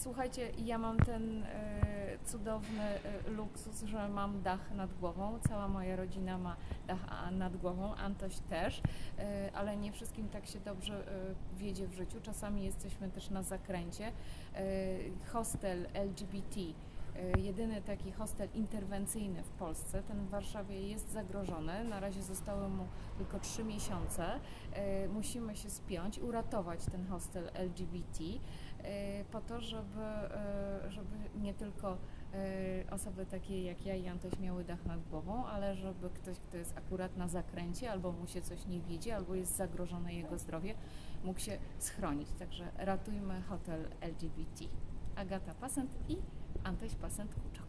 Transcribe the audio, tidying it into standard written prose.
Słuchajcie, ja mam ten cudowny luksus, że mam dach nad głową. Cała moja rodzina ma dach nad głową, Antoś też, ale nie wszystkim tak się dobrze wiedzie w życiu. Czasami jesteśmy też na zakręcie. Hostel LGBT, jedyny taki hostel interwencyjny w Polsce, ten w Warszawie jest zagrożony. Na razie zostały mu tylko 3 miesiące. Musimy się spiąć, uratować ten hostel LGBT po to, żeby nie tylko osoby takie jak ja i Antoś miały dach nad głową, ale żeby ktoś, kto jest akurat na zakręcie, albo mu się coś nie widzi, albo jest zagrożone jego zdrowie, mógł się schronić. Także ratujmy hotel LGBT. Agata Pasent i Antoś Pasent-Kuczok.